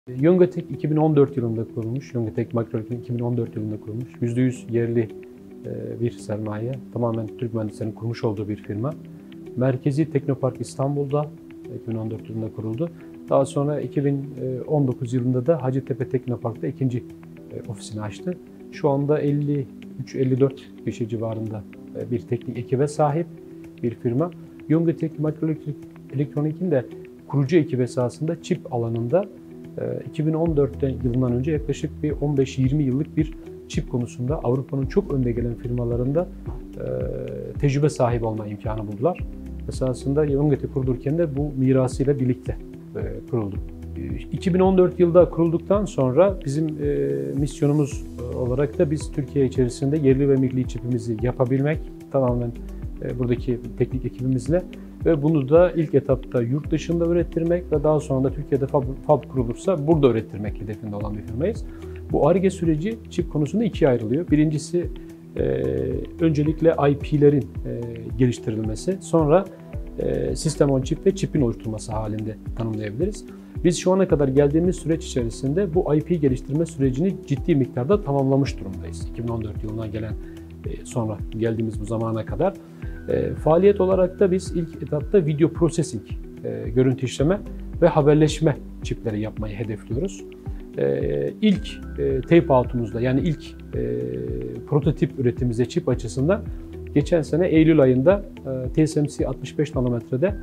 Yongatek 2014 yılında kurulmuş. Yongatek Makroelektronik 2014 yılında kurulmuş. %100 yerli bir sermaye. Tamamen Türk mühendislerin kurmuş olduğu bir firma. Merkezi Teknopark İstanbul'da 2014 yılında kuruldu. Daha sonra 2019 yılında da Hacettepe Teknopark'ta ikinci ofisini açtı. Şu anda 53-54 kişi civarında bir teknik ekibe sahip bir firma. Yongatek Makroelektronik'in de kurucu ekibi esasında çip alanında 2014 yılından önce yaklaşık bir 15-20 yıllık bir çip konusunda Avrupa'nın çok önde gelen firmalarında tecrübe sahibi olma imkanı buldular. Esasında Yongatek kurulurken de bu mirasıyla birlikte kuruldu. 2014 yılda kurulduktan sonra bizim misyonumuz olarak da biz Türkiye içerisinde yerli ve milli çipimizi yapabilmek, tamamen buradaki teknik ekibimizle ve bunu da ilk etapta yurt dışında ürettirmek ve daha sonra da Türkiye'de fab kurulursa burada ürettirmek hedefinde olan bir firmayız. Bu Ar-Ge süreci çip konusunda ikiye ayrılıyor. Birincisi öncelikle IP'lerin geliştirilmesi, sonra sistem on chip ve çipin oluşturulması halinde tanımlayabiliriz. Biz şu ana kadar geldiğimiz süreç içerisinde bu IP geliştirme sürecini ciddi miktarda tamamlamış durumdayız. 2014 yılından gelen sonra geldiğimiz bu zamana kadar. Faaliyet olarak da biz ilk etapta video processing, görüntü işleme ve haberleşme çipleri yapmayı hedefliyoruz. İlk tape out'umuzda, yani ilk prototip üretimimize çip açısından geçen sene Eylül ayında TSMC 65 nanometrede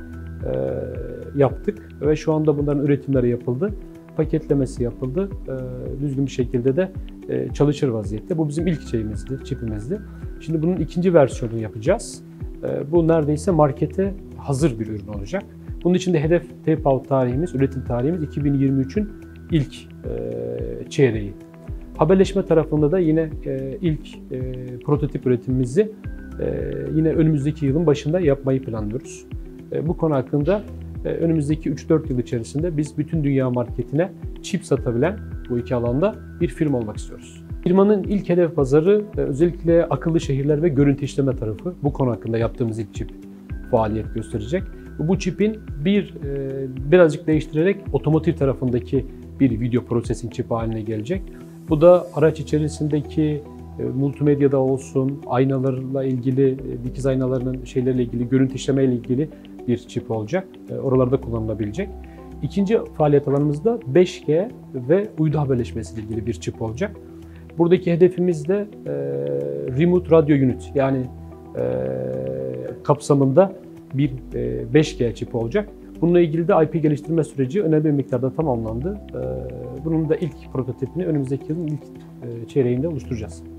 yaptık ve şu anda bunların üretimleri yapıldı, paketlemesi yapıldı, düzgün bir şekilde de çalışır vaziyette. Bu bizim ilk çipimizdi. Şimdi bunun ikinci versiyonunu yapacağız. Bu neredeyse markete hazır bir ürün olacak. Bunun için de hedef tape out tarihimiz, üretim tarihimiz 2023'ün ilk çeyreği. Haberleşme tarafında da yine ilk prototip üretimimizi yine önümüzdeki yılın başında yapmayı planlıyoruz. Bu konu hakkında önümüzdeki 3-4 yıl içerisinde biz bütün dünya marketine çip satabilen bu iki alanda bir firma olmak istiyoruz. Firmanın ilk hedef pazarı özellikle akıllı şehirler ve görüntü işleme tarafı. Bu konu hakkında yaptığımız ilk çip faaliyet gösterecek. Bu çipin birazcık değiştirerek otomotiv tarafındaki bir video processing çipi haline gelecek. Bu da araç içerisindeki multimedyada olsun, aynalarla ilgili, dikiz aynalarının şeylerle ilgili, görüntü işleme ile ilgili bir çip olacak. Oralarda kullanılabilecek. İkinci faaliyet alanımızda 5G ve uydu haberleşmesi ile ilgili bir çip olacak. Buradaki hedefimiz de Remote Radio Unit, yani kapsamında bir 5G çipi olacak. Bununla ilgili de IP geliştirme süreci önemli bir miktarda tamamlandı. Bunun da ilk prototipini önümüzdeki yılın ilk çeyreğinde oluşturacağız.